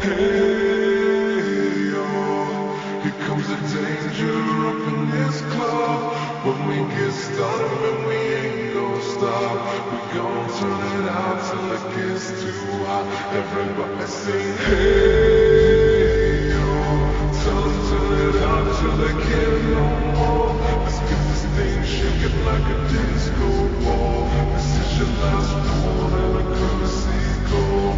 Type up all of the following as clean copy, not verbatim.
Hey, yo, here comes the danger up in this club. When we get started, man, we ain't gon' stop. We gon' turn it out till it gets too hot. Everybody sing, hey, yo, tell them turn it out till they can't no more. Let's get this thing shaking like a disco ball. This is your last one and a courtesy call.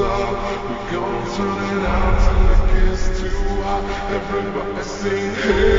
Everybody sing, hey.